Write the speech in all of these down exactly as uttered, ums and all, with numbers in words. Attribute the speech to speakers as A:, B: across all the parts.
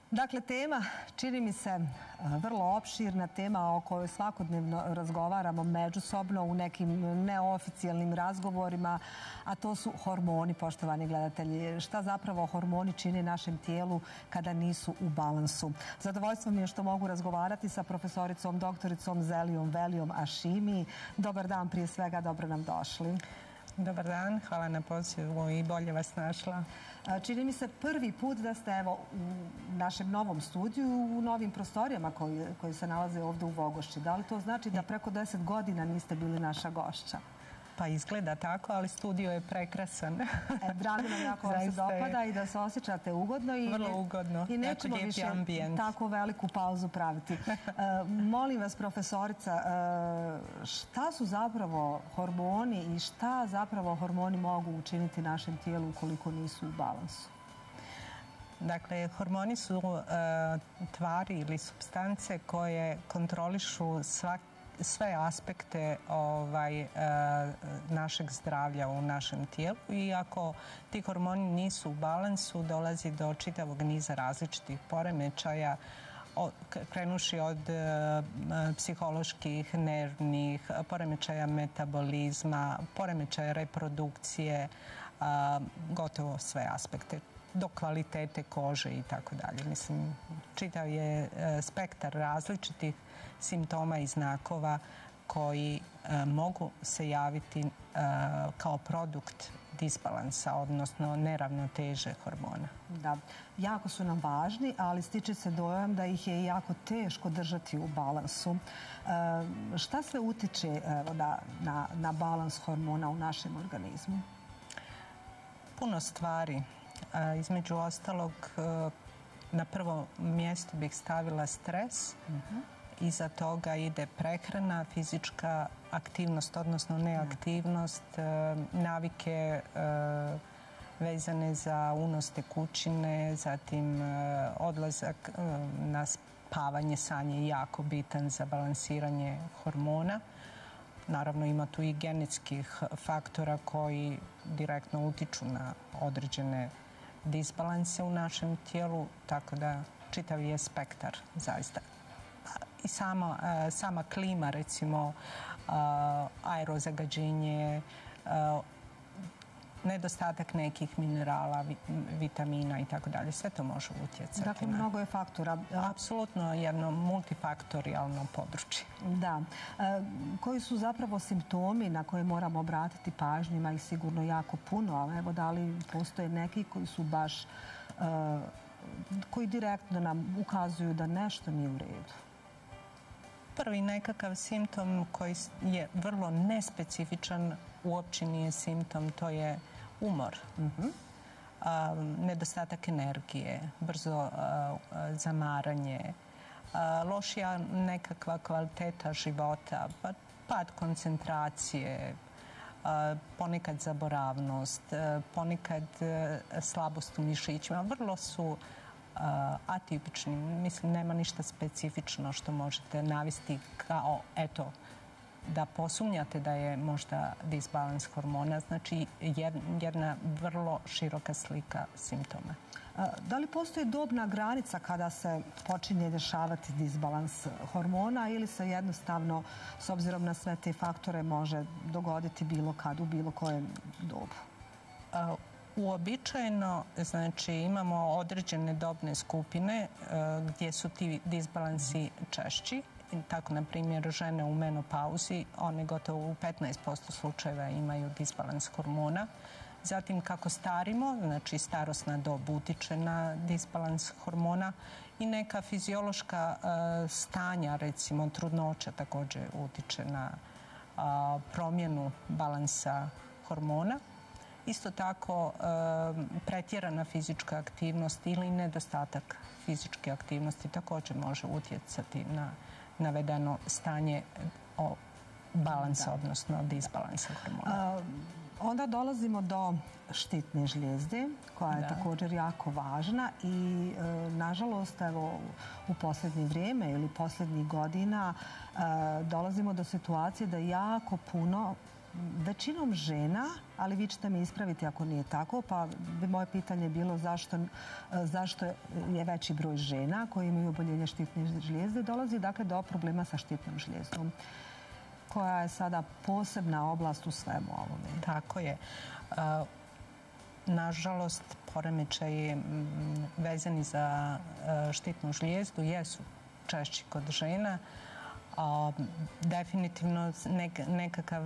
A: Dakle, tema čini mi se vrlo opširna, tema o kojoj svakodnevno razgovaramo međusobno u nekim neoficijalnim razgovorima, a to su hormoni, poštovani gledatelji. Šta zapravo hormoni čine našem tijelu kada nisu u balansu? Zadovoljstvo mi je što mogu razgovarati sa profesoricom, doktoricom Zelijom Velijom Ašimi. Dobar dan, prije svega, dobro nam došli.
B: Dobar dan, hvala na pozivu i bolje vas našla.
A: Čini mi se prvi put da ste evo u našem novom studiju, u novim prostorijama koji, koji se nalaze ovdje u Vogošći. Da li to znači da preko deset godina niste bili naša gošća?
B: Pa izgleda tako, ali studio je prekrasan.
A: E, drago nam jako vam se dopada i da se osjećate ugodno. I
B: vrlo ugodno.
A: I nećemo više ambijent. Tako veliku pauzu praviti. E, molim vas, profesorica, e, šta su zapravo hormoni i šta zapravo hormoni mogu učiniti našem tijelu ukoliko nisu u balansu?
B: Dakle, hormoni su e, tvari ili supstance koje kontrolišu svaki sve aspekte ovaj, e, našeg zdravlja u našem tijelu i ako ti hormoni nisu u balansu dolazi do čitavog niza različitih poremećaja, o, krenuši od e, psiholoških, nervnih, poremećaja metabolizma, poremećaja reprodukcije, a, gotovo sve aspekte, do kvalitete kože i tako dalje. Mislim, čitav je e, spektar različitih simptoma i znakova koji e, mogu se javiti e, kao produkt disbalansa, odnosno neravnoteže hormona.
A: Da, jako su nam važni, ali stiče se dojam da ih je jako teško držati u balansu. E, šta sve utiče evo, da, na, na balans hormona u našem organizmu?
B: Puno stvari. E, između ostalog, e, na prvo mjesto bih stavila stres. Uh-huh. Iza toga ide prehrana, fizička aktivnost, odnosno neaktivnost, navike vezane za unos tekućine, zatim odlazak na spavanje, sanje je jako bitan za balansiranje hormona. Naravno, ima tu i genetskih faktora koji direktno utiču na određene disbalanse u našem tijelu, tako da čitav je spektar zaista. I sama, sama klima, recimo aerozagađenje, nedostatak nekih minerala, vitamina i tako dalje. Sve to može utjecati.
A: Dakle, mnogo je faktora.
B: Apsolutno jedno multifaktorijalno područje.
A: Da. Koji su zapravo simptomi na koje moramo obratiti pažnju? Ima ih sigurno jako puno, ali evo da li postoje neki koji su baš, koji direktno nam ukazuju da nešto nije u redu?
B: Prvi nekakav simptom koji je vrlo nespecifičan, uopće nije simptom, to je umor. Uh-huh. A, nedostatak energije, brzo a, a, zamaranje, a, lošija nekakva kvaliteta života, pa, pad koncentracije, a, ponekad zaboravnost, a, ponekad a, slabost u mišićima. Vrlo su atipični, mislim, nema ništa specifično što možete navesti kao, eto, da posumnjate da je možda disbalans hormona, znači jedna vrlo široka slika simptoma.
A: Da li postoji dobna granica kada se počinje dešavati disbalans hormona ili se jednostavno, s obzirom na sve te faktore, može dogoditi bilo kad, u bilo kojem dobu?
B: Uobičajeno, znači, imamo određene dobne skupine e, gdje su ti disbalansi češći. Tako, na primjer, žene u menopauzi, one gotovo u petnaest posto slučajeva imaju disbalans hormona. Zatim, kako starimo, znači starosna dob utiče na disbalans hormona i neka fiziološka e, stanja, recimo trudnoća, također utiče na a, promjenu balansa hormona. Isto tako, pretjerana fizička aktivnost ili nedostatak fizičke aktivnosti također može utjecati na navedeno stanje balansa, odnosno disbalansa hormona.
A: Onda dolazimo do štitne žlijezde, koja je također jako važna i, nažalost, evo, u posljednje vrijeme ili posljednjih godina dolazimo do situacije da jako puno većinom žena, ali vi ćete mi ispraviti ako nije tako, pa bi moje pitanje bilo zašto, zašto je veći broj žena koji imaju oboljenje štitne žlijezde, dolazi dakle do problema sa štitnom žlijezdom, koja je sada posebna oblast u svemu ovome.
B: Tako je. Nažalost, poremećaji vezani za štitnu žlijezdu jesu češći kod žena. Definitivno nekakav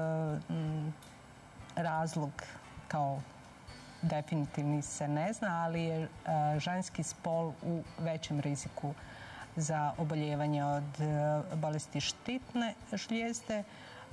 B: razlog kao definitivni se ne zna, ali je ženski spol u većem riziku za oboljevanje od bolesti štitne žlijezde.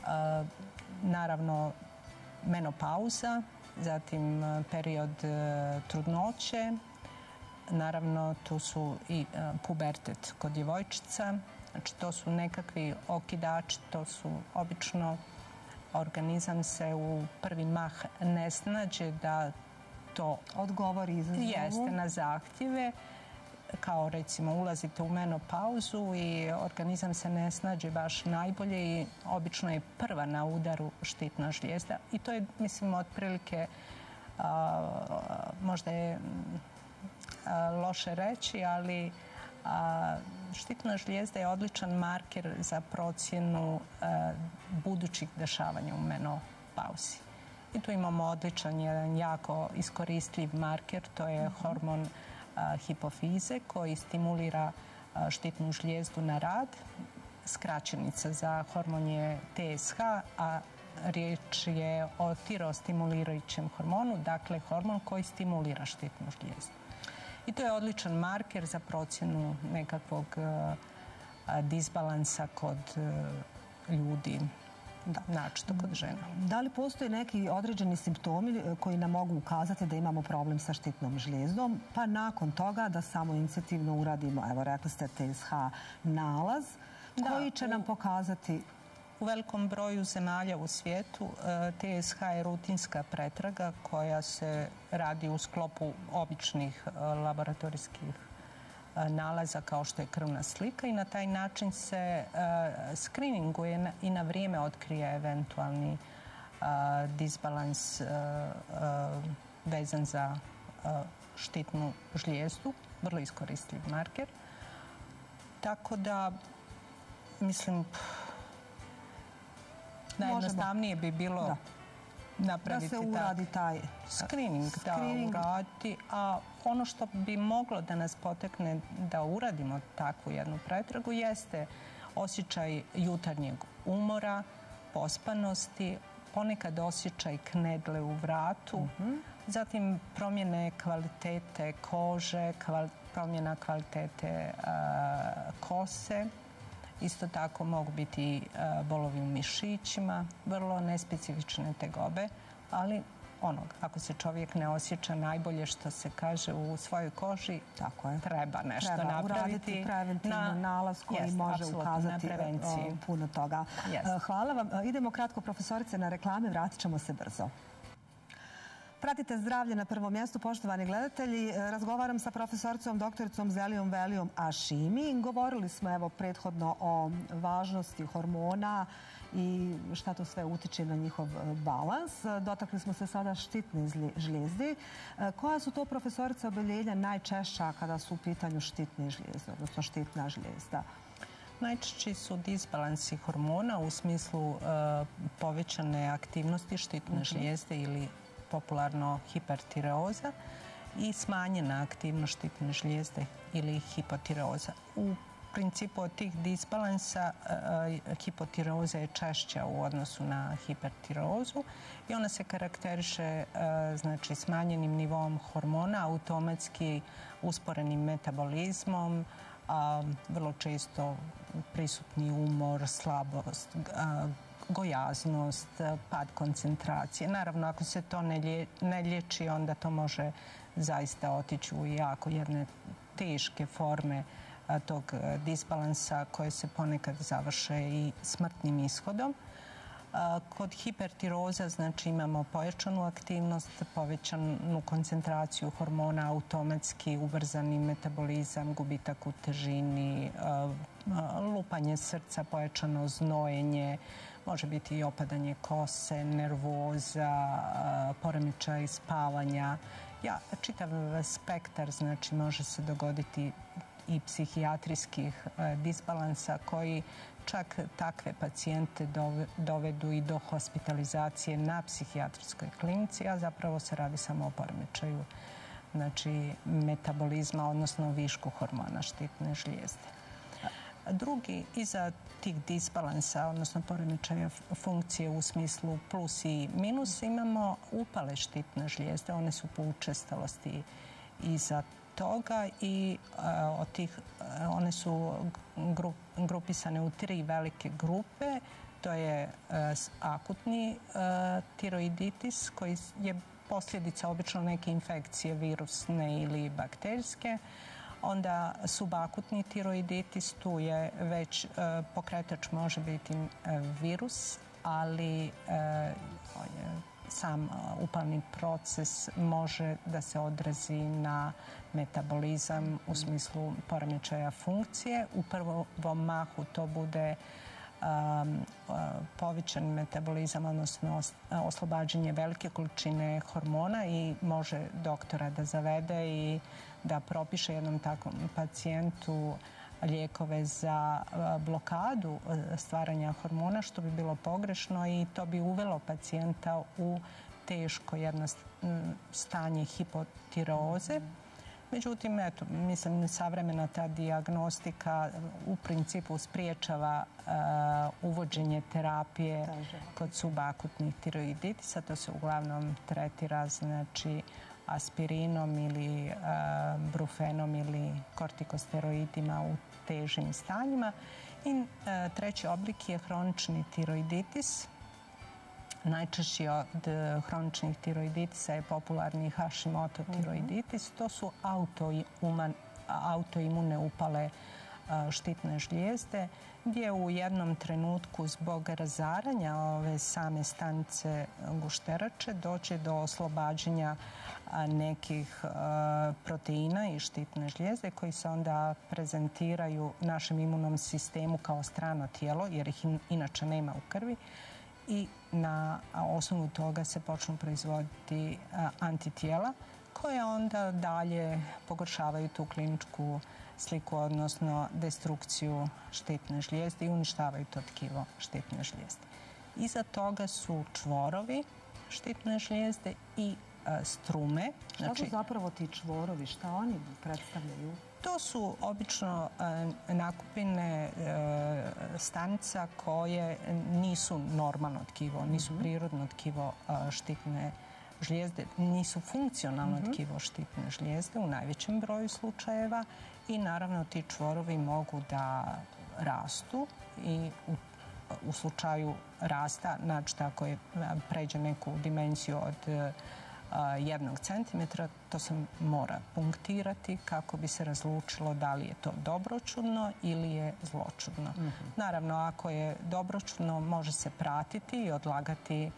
B: Naravno, menopauza, zatim period trudnoće, naravno tu su i pubertet kod djevojčica. Znači, to su nekakvi okidači, to su obično organizam se u prvi mah ne snađe da to
A: odgovori izazovu.
B: Jeste na zahtjeve. Kao recimo ulazite u menopauzu i organizam se ne snađe baš najbolje i obično je prva na udaru štitna žlijezda. I to je, mislim, otprilike možda je loše reći, ali štitna žlijezda je odličan marker za procjenu budućih dešavanja u menopauzi. I tu imamo odličan, jedan jako iskoristljiv marker, to je hormon hipofize koji stimulira štitnu žlijezdu na rad. Skraćenica za hormon je T S H, a riječ je o tirostimulirajućem hormonu, dakle hormon koji stimulira štitnu žlijezdu. I to je odličan marker za procjenu nekakvog disbalansa kod ljudi, naročito kod žena.
A: Da li postoje neki određeni simptomi koji nam mogu ukazati da imamo problem sa štitnom žlijezdom, pa nakon toga da samo inicijativno uradimo, evo rekli ste T S H nalaz, koji će nam pokazati?
B: U velikom broju zemalja u svijetu T S H je rutinska pretraga koja se radi u sklopu običnih laboratorijskih nalaza kao što je krvna slika i na taj način se skrininguje i na vrijeme otkrije eventualni disbalans vezan za štitnu žlijezdu, vrlo iskoristljiv marker. Tako da, mislim, najjednostavnije bi bilo napraviti
A: da se uradi taj
B: screening, da uradi, a ono što bi moglo da nas potekne da uradimo takvu jednu pretragu jeste osjećaj jutarnjeg umora, pospanosti, ponekad osjećaj knedle u vratu, zatim promjene kvalitete kože, promjena kvalitete kose. Isto tako mogu biti bolovi u mišićima, vrlo nespecifične tegobe, ali ono, ako se čovjek ne osjeća najbolje što se kaže u svojoj koži, treba nešto napraviti.
A: Treba uraditi preventivno nalaz koji može ukazati puno toga. Hvala vam. Idemo kratko, profesorice, na reklame, vratit ćemo se brzo. Pratite Zdravlje na prvom mjestu, poštovani gledatelji. Razgovaram sa profesoricom doktoricom Zelijom Velijom Ašimi. Govorili smo evo prethodno o važnosti hormona i šta to sve utiče na njihov balans. Dotakli smo se sada štitne žlijezde. Koja su to, profesorice, oboljenja najčešća kada su u pitanju štitne žlijezde, odnosno štitna žlijezda?
B: Najčešći su disbalansi hormona u smislu povećane aktivnosti štitne žlijezde ili popularno hipertireoza i smanjena aktivnost štitne žlijezde ili hipotireoza. U principu od tih disbalansa hipotireoza je češća u odnosu na hipertireozu i ona se karakteriše znači smanjenim nivom hormona, automatski usporenim metabolizmom, vrlo često prisutni umor, slabost, gojaznost, pad koncentracije. Naravno, ako se to ne liječi, onda to može zaista otići u jako jedne teške forme tog disbalansa koje se ponekad završe i smrtnim ishodom. Kod hipertiroza znači imamo pojačanu aktivnost, povećanu koncentraciju hormona, automatski ubrzani metabolizam, gubitak u težini, lupanje srca, pojačano znojenje, može biti i opadanje kose, nervoza, poremećaj spavanja. Ja, čitav spektar, znači može se dogoditi i psihijatrijskih disbalansa koji čak takve pacijente dovedu i do hospitalizacije na psihijatrijskoj klinici, a zapravo se radi samo o poremećaju znači, metabolizma, odnosno višku hormona štitne žlijezde. Drugi, iza tih disbalansa, odnosno poremećaja funkcije u smislu plus i minus, imamo upale štitne žlijezde. One su po učestalosti iza toga i od tih, one su grupisane u tri velike grupe. To je akutni tiroiditis koji je posljedica obično neke infekcije virusne ili bakterijske. Onda subakutni tiroiditis, tu je već pokretač može biti virus, ali sam upalni proces može da se odrazi na metabolizam u smislu poremećaja funkcije. U prvom mahu to bude povećan metabolizam, odnosno oslobađanje velike količine hormona i može doktora da zavede i da propiše jednom takvom pacijentu lijekove za blokadu stvaranja hormona, što bi bilo pogrešno i to bi uvelo pacijenta u teško jedno stanje hipotireoze. Međutim, eto, mislim, savremena ta dijagnostika u principu spriječava uvođenje terapije kod subakutnih tiroiditisa. To se uglavnom tretira, znači, aspirinom ili brufenom ili kortikosteroidima u težim stanjima. I treći oblik je hronični tiroiditis. Najčešći od hroničnih tiroiditisa je popularni Hashimoto tiroiditis. To su autoimune upale štitne žlijezde gdje u jednom trenutku zbog razaranja ove same stanice gušterače dođe do oslobađanja nekih proteina i štitne žlijezde koji se onda prezentiraju našem imunom sistemu kao strano tijelo jer ih inače nema u krvi i na osnovu toga se počnu proizvoditi antitijela koje onda dalje pogoršavaju tu kliničku sliku, odnosno destrukciju štitne žlijezde i uništavaju to tkivo štitne žlijezde. Iza toga su čvorovi štitne žlijezde i strume.
A: Šta su zapravo ti čvorovi? Šta oni predstavljaju?
B: To su obično nakupine stanica koje nisu normalno tkivo, nisu prirodno tkivo štitne žlijezde, nisu funkcionalno tkivo štitne žlijezde u najvećem broju slučajeva i naravno ti čvorovi mogu da rastu i u slučaju rasta, znači ako je pređe neku dimenziju od jednog centimetra, to se mora punktirati kako bi se razlučilo da li je to dobroćudno ili je zloćudno. Naravno, ako je dobroćudno, može se pratiti i odlagati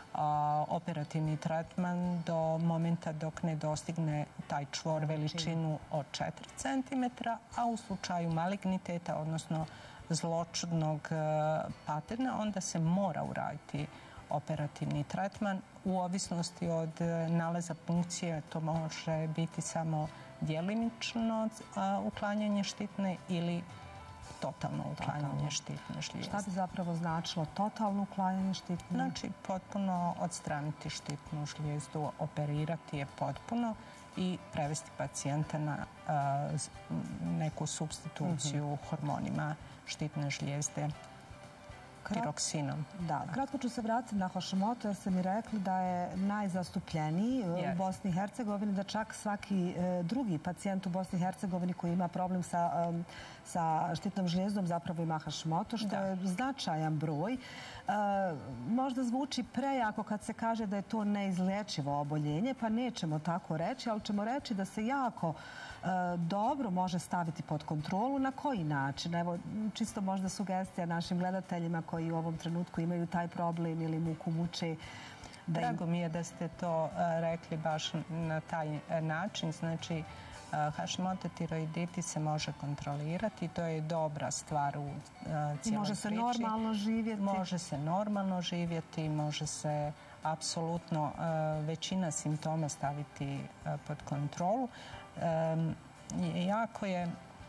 B: operativni tretman do momenta dok ne dostigne taj čvor veličinu od četiri centimetra, a u slučaju maligniteta, odnosno zloćudnog paterna, onda se mora uraditi operativni tretman. U ovisnosti od nalaza punkcije to može biti samo djelimično uklanjanje štitne ili totalno uklanjanje štitne žlijezde.
A: Šta bi zapravo značilo totalno uklanjanje štitne?
B: Znači, potpuno odstraniti štitnu žlijezdu, operirati je potpuno i prevesti pacijenta na neku supstituciju hormonima štitne žlijezde, tiroksinom.
A: Da, kratko ću se vratiti na Hashimoto jer ste mi rekli da je najzastupljeniji u Bosni i Hercegovini, da čak svaki drugi pacijent u Bosni i Hercegovini koji ima problem sa štitnom žlijezdom zapravo ima Hashimoto, što je značajan broj. Možda zvuči prejako kad se kaže da je to neizlečivo oboljenje, pa nećemo tako reći, ali ćemo reći da se jako dobro može staviti pod kontrolu. Na koji način? Evo, čisto možda sugestija našim gledateljima koji u ovom trenutku imaju taj problem ili muku muče.
B: Drago mi je da ste to rekli baš na taj način. Znači, Hashimoto tiroiditis se može kontrolirati. To je dobra stvar u cijeloj priči.
A: Može se normalno živjeti.
B: Može se normalno živjeti, može se apsolutno većina simptoma staviti pod kontrolu. Jako je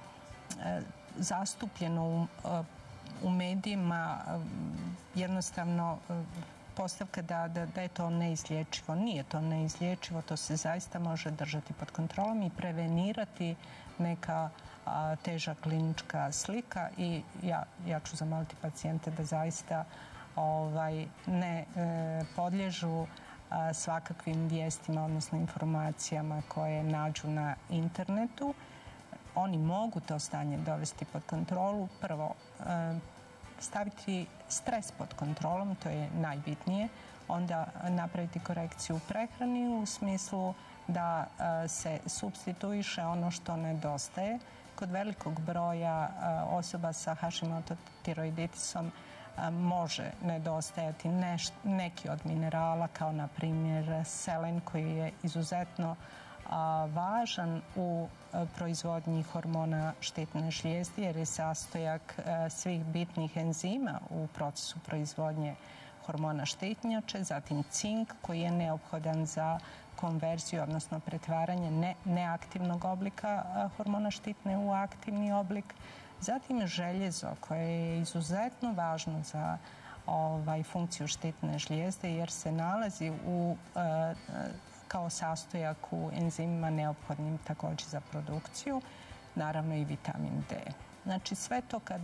B: zastupljeno u medijima jednostavno postavka da, da, da je to neizlječivo. Nije to neizlječivo, to se zaista može držati pod kontrolom i prevenirati neka a, teža klinička slika i ja, ja ću zamoliti pacijente da zaista ovaj, ne e, podliježu a, svakakvim vijestima, odnosno informacijama koje nađu na internetu. Oni mogu to stanje dovesti pod kontrolu. Prvo, e, staviti stres pod kontrolom, to je najbitnije. Onda napraviti korekciju u prehrani u smislu da se supstituiše ono što nedostaje. Kod velikog broja osoba sa Hashimoto tiroiditisom može nedostajati neki od minerala, kao na primjer selen, koji je izuzetno važan u proizvodnji hormona štitne žlijezde jer je sastojak svih bitnih enzima u procesu proizvodnje hormona štitnjače, zatim cink koji je neophodan za konverziju, odnosno pretvaranje ne, neaktivnog oblika hormona štitne u aktivni oblik, zatim željezo koje je izuzetno važno za ovaj, funkciju štitne žlijezde jer se nalazi u kao sastojak u enzimima neophodnim također za produkciju, naravno i vitamin D. Znači sve to kad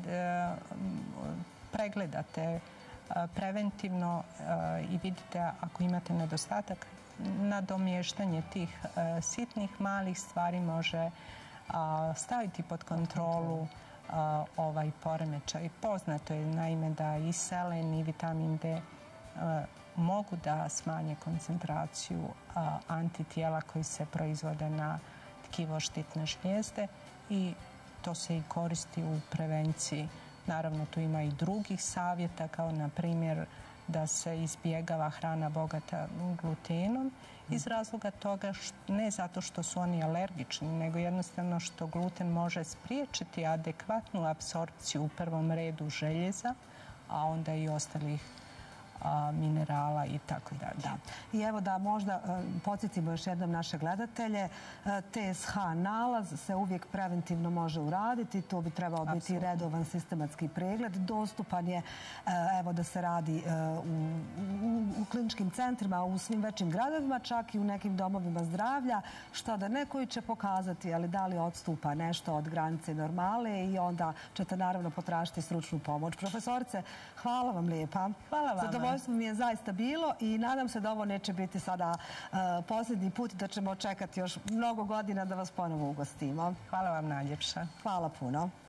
B: pregledate preventivno i vidite ako imate nedostatak, nadomještanje tih sitnih malih stvari može staviti pod kontrolu ovaj poremećaj. Poznato je naime da i selen i vitamin D mogu da smanje koncentraciju antitijela koji se proizvode na tkivo štitne žlijezde i to se i koristi u prevenciji. Naravno, tu ima i drugih savjeta, kao na primjer da se izbjegava hrana bogata glutenom iz razloga toga ne zato što su oni alergični, nego jednostavno što gluten može spriječiti adekvatnu apsorpciju u prvom redu željeza, a onda i ostalih minerala i tako dalje.
A: I evo da možda podsjetimo još jednom naše gledatelje, T S H nalaz se uvijek preventivno može uraditi, to bi trebao biti redovan sistematski pregled. Dostupan je, evo da se radi u, u, u kliničkim centrima, u svim većim gradovima, čak i u nekim domovima zdravlja, što da neko će pokazati, ali da li odstupa nešto od granice normale i onda ćete naravno potražiti stručnu pomoć. Profesorice, hvala vam lijepa.
B: Hvala vam.
A: Zadovoljstvo mi je zaista bilo i nadam se da ovo neće biti sada uh, posljednji put, da ćemo čekati još mnogo godina da vas ponovo ugostimo.
B: Hvala vam najljepša.
A: Hvala puno.